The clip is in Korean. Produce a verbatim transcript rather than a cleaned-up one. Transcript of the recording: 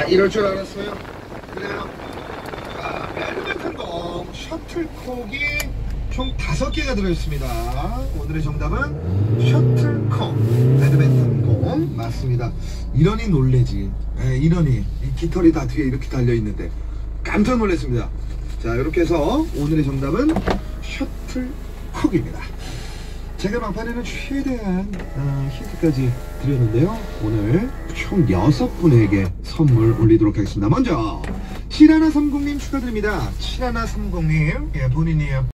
아, 이럴 줄 알았어요. 그래요. 아, 배드민턴 공 셔틀콕이 총 다섯 개가 들어있습니다. 오늘의 정답은 셔틀콕 배드민턴 공 맞습니다. 이러니 놀래지. 네, 이러니 이 깃털이 다 뒤에 이렇게 달려있는데 깜짝 놀랐습니다. 자, 이렇게 해서 오늘의 정답은 셔틀콕입니다. 제가 막판에는 최대한 어, 힌트까지 드렸는데요. 오늘 총 여섯 분에게 선물 올리도록 하겠습니다. 먼저 칠일삼공님 축하드립니다. 칠일삼공님, 예, 본인이에요.